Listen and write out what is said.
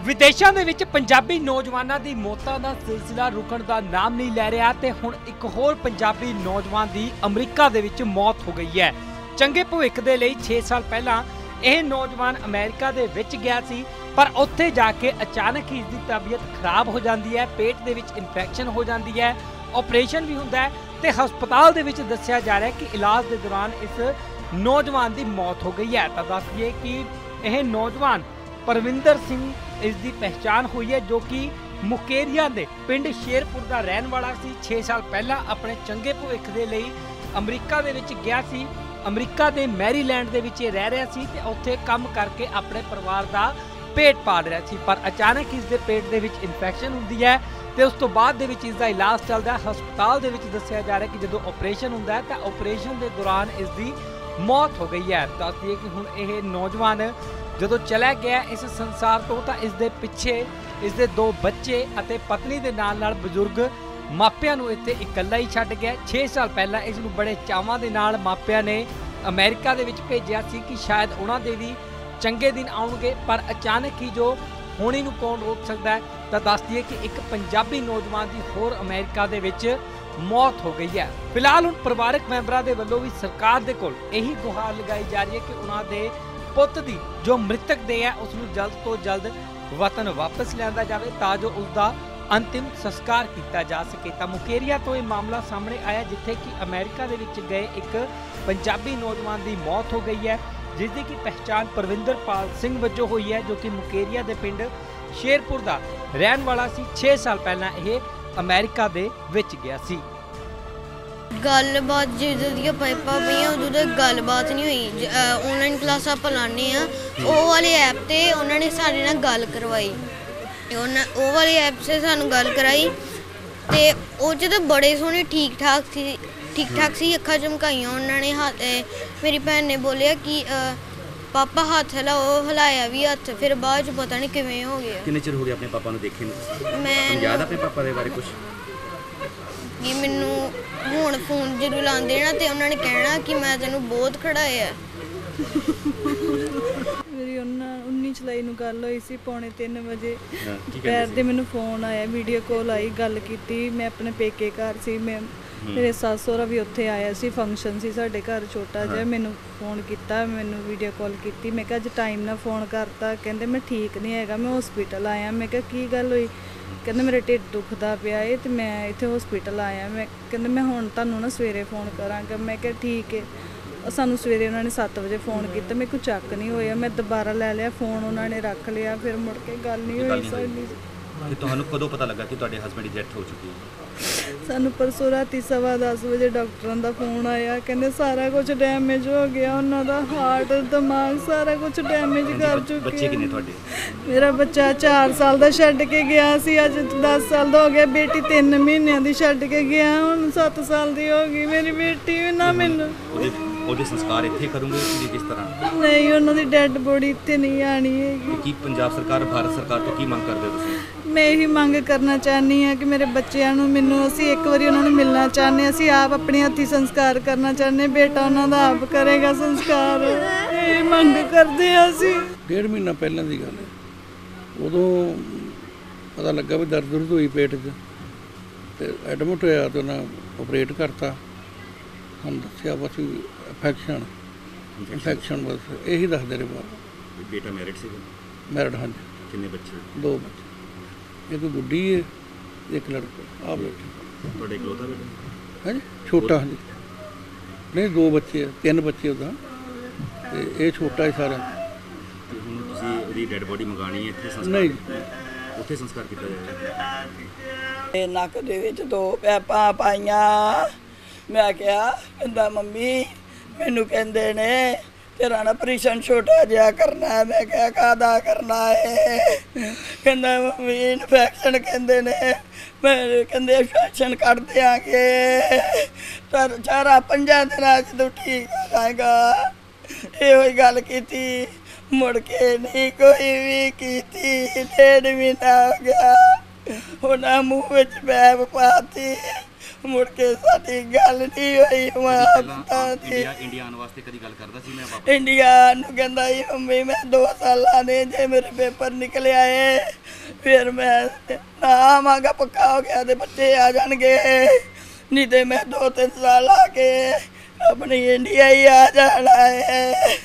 ਵਿਦੇਸ਼ਾਂ ਦੇ ਵਿੱਚ ਪੰਜਾਬੀ ਨੌਜਵਾਨਾਂ ਦੀ ਮੌਤਾਂ ਦਾ ਸਿਲਸਿਲਾ ਰੁਕਣ ਦਾ ਨਾਮ ਨਹੀਂ ਲੈ ਰਿਹਾ ਤੇ ਹੁਣ ਇੱਕ ਹੋਰ ਪੰਜਾਬੀ ਨੌਜਵਾਨ ਦੀ ਅਮਰੀਕਾ ਦੇ ਵਿੱਚ ਮੌਤ ਹੋ ਗਈ ਹੈ। ਚੰਗੇ ਭਵਿੱਖ ਦੇ ਲਈ 6 ਸਾਲ ਪਹਿਲਾਂ ਇਹ ਨੌਜਵਾਨ ਅਮਰੀਕਾ ਦੇ ਵਿੱਚ ਗਿਆ ਸੀ, ਪਰ ਉੱਥੇ ਜਾ ਕੇ ਅਚਾਨਕ ਹੀ ਇਸ ਦੀ ਤਬੀਅਤ ਖਰਾਬ ਹੋ ਜਾਂਦੀ ਹੈ, ਪੇਟ ਦੇ ਵਿੱਚ ਇਨਫੈਕਸ਼ਨ ਹੋ ਜਾਂਦੀ ਹੈ, ਆਪਰੇਸ਼ਨ ਵੀ ਹੁੰਦਾ ਹੈ ਤੇ ਹਸਪਤਾਲ ਦੇ ਵਿੱਚ ਦੱਸਿਆ ਜਾ ਰਿਹਾ ਹੈ ਕਿ ਇਲਾਜ ਦੇ ਦੌਰਾਨ ਇਸ ਨੌਜਵਾਨ ਦੀ ਮੌਤ ਹੋ ਗਈ ਹੈ। ਤਾਂ ਦੱਸ ਦਈਏ ਕਿ ਇਹ ਨੌਜਵਾਨ परविंदर सिंह इसकी पहचान हुई है, जो कि मुकेरिया के पिंड शेरपुर का रहने वाला सी। 6 साल पहला अपने चंगे भविख के लिए अमरीका दे विच गया सी। अमरीका के मैरीलैंड दे विच रह रहा सी ते उत्थे काम करके अपने परिवार का पेट पाल रहा सी, पर अचानक इसके पेट के विच इन्फेक्शन हुंदी है ते उस तो बाद दे विच इसका इलाज चलता है। हस्पताल दे विच दस्सिया जा रहा है कि जो ऑपरेशन हुंदा है तो ऑपरेशन के दौरान इसकी मौत हो गई है। दस दिए कि हुण यह नौजवान ਜਦੋਂ ਚਲਾ ਗਿਆ ਇਸ ਸੰਸਾਰ ਤੋਂ ਤਾਂ ਇਸ ਦੇ ਪਿੱਛੇ ਇਸ ਦੇ 2 ਬੱਚੇ ਅਤੇ ਪਤਨੀ ਦੇ ਨਾਲ ਬਜ਼ੁਰਗ ਮਾਪਿਆਂ ਨੂੰ ਇੱਥੇ ਇਕੱਲਾ ਹੀ ਛੱਡ ਗਿਆ। 6 ਸਾਲ ਪਹਿਲਾਂ ਇਸ ਨੂੰ ਬੜੇ ਚਾਵਾਂ ਦੇ ਨਾਲ ਮਾਪਿਆਂ ਨੇ ਅਮਰੀਕਾ ਦੇ ਵਿੱਚ ਭੇਜਿਆ ਸੀ ਕਿ ਸ਼ਾਇਦ ਉਹਨਾਂ ਦੇ ਵੀ ਚੰਗੇ ਦਿਨ ਆਉਣਗੇ, ਪਰ ਅਚਾਨਕ ਹੀ ਜੋ ਹੋਣੀ ਨੂੰ ਕੌਣ ਰੋਕ ਸਕਦਾ ਹੈ। ਤਾਂ ਦੱਸ ਦਈਏ ਕਿ ਇੱਕ ਪੰਜਾਬੀ ਨੌਜਵਾਨ ਦੀ ਹੋਰ ਅਮਰੀਕਾ ਦੇ ਵਿੱਚ ਮੌਤ ਹੋ ਗਈ ਹੈ। ਫਿਲਹਾਲ ਹੁਣ ਪਰਿਵਾਰਕ ਮੈਂਬਰਾਂ ਦੇ ਵੱਲੋਂ ਵੀ ਸਰਕਾਰ ਦੇ ਕੋਲ ਇਹੀ ਗੁਹਾਰ ਲਗਾਈ ਜਾ ਰਹੀ ਹੈ ਕਿ ਉਹਨਾਂ ਦੇ पुत दी जो मृतक दे है उसनूं जल्द तो जल्द वतन वापस लिया जाए ताजो उसका अंतिम संस्कार किया जा सके। तो मुकेरिया तो यह मामला सामने आया जिथे कि अमेरिका दे विच गए एक पंजाबी नौजवान की मौत हो गई है, जिसकी की पहचान परविंदरपाल सिंह वजों हुई है, जो कि मुकेरिया के पिंड शेरपुर का रहने वाला सी। 6 साल पहला यह अमेरिका दे विच गया सी। गलबात जो पाइपा पई उदों तो गलबात नहीं हुई। ऑनलाइन क्लास आप लाने वो वाले ऐप ते उन्होंने साढ़े नाल गल करवाई, वो वाले ऐप से सानू गल कराई ते उस तो बड़े सोहने ठीक ठाक सी अखा चमकाइया उन्होंने। हाथ मेरी भैन ने बोलिया कि पापा हाथ हिलाओ, हिलाया भी हाथ, फिर बाद च पता नहीं किवें हो गया। कितने चिर हो गया अपने पापा नूं देखे नूं? मैं याद अपने पापा दे बारे कुछ कि मैनू हुण फोन जरूर लाते ना तो उन्होंने कहना कि मैं तेनू बहुत खड़ाया। मेरी 19 जुलाई नूं गल होई सी 2:45 बजे दोपहर दे मैनू फोन आया, वीडियो कॉल आई, गल कीती। मैं अपने पेके घर सी, मैं मेरे सस सहुरा भी उत्थे आया सी, फंक्शन सी साडे घर छोटा जिहा। मैनू फोन किया, मैनू वीडियो कॉल की। मैं कहा अज टाइम नाल फोन करता, कहंदे मैं ठीक नहीं हैगा, मैं हॉस्पिटल आया। मैं कहा की गल होई? कहते मेरा ढिड दुखदा पिया है तो मैं इत्थे हॉस्पिटल आया। मैं कहते मैं हुण तुहानूं ना सवेरे फोन करांगा। मैं कहा ठीक है। सानूं सवेरे उन्होंने 7 बजे फोन किया, मेरे को चक नहीं होया। मैं दोबारा लै लिया फोन, उन्होंने रख लिया, फिर मुड़ के गल नहीं हुई साडी। कि तुहानूं कदों पता लगा कि तुहाडे हस्बैंड की डेथ हो चुकी है? सानूं परसों राती 10:15 बजे डॉक्टरां दा फोन आया, कहंदे सारा कुछ डैमेज हो गया, उन्हां दा हार्ट दिमाग सारा कुछ डैमेज कर चुके। बच्चे किन्ने तुहाडे? मेरा बच्चा 4 साल दा छड्ड के गया सी, अज 10 साल दा हो गया। बेटी 3 महीनों दी छड्ड के गया, हुण 7 साल दी हो गई मेरी बेटी। ना मैनूं ਉਹਦੇ ਸੰਸਕਾਰ ਇੱਥੇ ਕਰੂੰਗੇ ਕਿ ਕਿਸ ਤਰ੍ਹਾਂ? ਨਹੀਂ, ਉਹਨਾਂ ਦੀ ਡੈੱਡ ਬੋਡੀ ਇੱਥੇ ਨਹੀਂ ਆਣੀ ਹੈਗੀ। ਕੀ ਪੰਜਾਬ ਸਰਕਾਰ, ਭਾਰਤ ਸਰਕਾਰ ਤੋਂ ਕੀ ਮੰਗ ਕਰਦੇ ਹੋ ਤੁਸੀਂ? ਮੈਂ ਇਹੀ ਮੰਗ ਕਰਨਾ ਚਾਹਨੀ ਹਾਂ ਕਿ ਮੇਰੇ ਬੱਚਿਆਂ ਨੂੰ, ਮੈਨੂੰ, ਅਸੀਂ ਇੱਕ ਵਾਰੀ ਉਹਨਾਂ ਨੂੰ ਮਿਲਣਾ ਚਾਹੁੰਦੇ। ਅਸੀਂ ਆਪ ਆਪਣੇ ਹੱਥੀਂ ਸੰਸਕਾਰ ਕਰਨਾ ਚਾਹੁੰਦੇ, ਬੇਟਾ ਉਹਨਾਂ ਦਾ ਆਪ ਕਰੇਗਾ ਸੰਸਕਾਰ। ਇਹ ਮੰਗ ਕਰਦੇ ਹਾਂ ਅਸੀਂ। 1.5 ਮਹੀਨਾ ਪਹਿਲਾਂ ਦੀ ਗੱਲ ਹੈ, ਉਦੋਂ ਪਤਾ ਲੱਗਾ ਵੀ ਦਰਦ ਹੋਈ ਪੇਟ 'ਚ ਤੇ ਐਡਮਿਟ ਹੋਇਆ ਤੇ ਉਹਨਾਂ ਆਪਰੇਟ ਕਰਤਾ। हम दसिया बस इन्फैक्शन बस यही दसते रहे बाहर। बेटा मैरिड से? मैरिड, हाँ जी। कितने बच्चे? 2 बच्चे, एक गुड्डी है, एक लड़का। आप बेटे थोड़े इकलौता बेटा? हाँ जी, छोटा। हाँ जी, नहीं 2 बच्चे, 3 बच्चे उदा, ये छोटा है सारा। ਹੁਣ ਤੁਸੀਂ ਉਹਦੀ ਡੈਡ ਬੋਡੀ ਮੰਗਾਣੀ ਹੈ ਇੱਥੇ ਸੰਸਕਾਰ? नहीं, ਉੱਥੇ ਸੰਸਕਾਰ ਕੀਤਾ ਜਾਏਗਾ। ਇਹ ਨੱਕ ਦੇ ਵਿੱਚ 2 ਪੈਪਾਂ ਪਾਈਆਂ। ਮੈਂ ਕਿਹਾ, ਕਹਿੰਦਾ ਮੰਮੀ ਮੈਨੂੰ ਕਹਿੰਦੇ ਨੇ ਤੇਰਾ ਨਾ ਆਪਰੇਸ਼ਨ ਛੋਟਾ ਜਿਹਾ ਕਰਨਾ ਹੈ। ਮੈਂ ਕਿਹਾ ਕਾਹਦਾ ਕਰਨਾ ਹੈ? ਕਹਿੰਦਾ ਮੰਮੀ ਇਨਫੈਕਸ਼ਨ ਕਹਿੰਦੇ ਨੇ। ਮੈਂ ਕਹਿੰਦੇ ਇਨਫੈਕਸ਼ਨ ਕੱਢ ਦਿਆਂਗੇ, ਪਰ 4-5 ਦਿਨਾਂ 'ਚ ਤੂੰ ਠੀਕ ਹੋ ਜਾਏਗਾ। ਇਹੋ ਹੀ ਗੱਲ ਕੀਤੀ, ਮੁੜ ਕੇ ਨਹੀਂ ਕੋਈ ਵੀ ਕੀਤੀ। 1.5 ਮਹੀਨਾ ਹੋ ਗਿਆ, ਉਹਨਾਂ ਮੂੰਹ ਵਿੱਚ ਪੈਪ ਪਾਤੀ, ਮੁੜ ਕੇ ਸਾਡੀ ਗੱਲ ਨਹੀਂ ਹੋਈ ਮਾਂ ਪਿਤਾ ਦੀ। ਇੰਡੀਆ ਆਉਣ ਵਾਸਤੇ ਕਦੀ ਗੱਲ ਕਰਦਾ ਸੀ ਮੈਂ ਵਾਪਸ? ਇੰਡੀਆ ਨੂੰ ਕਹਿੰਦਾ ਸੀ ਮੰਮੀ ਮੈਂ 2 ਸਾਲਾਂ ਦੇ ਜੇ ਮੇਰੇ ਪੇਪਰ ਨਿਕਲ ਆਏ ਫਿਰ ਮੈਂ ਨਾ ਆਵਾਂਗਾ, ਪੱਕਾ ਹੋ ਗਿਆ ਤੇ ਬੱਚੇ ਆ ਜਾਣਗੇ, ਨਹੀਂ ਤੇ ਮੈਂ 2-3 ਸਾਲ ਆ ਕੇ ਆਪਣੀ ਇੰਡੀਆ ਹੀ ਆ ਜਾਣਾ ਹੈ।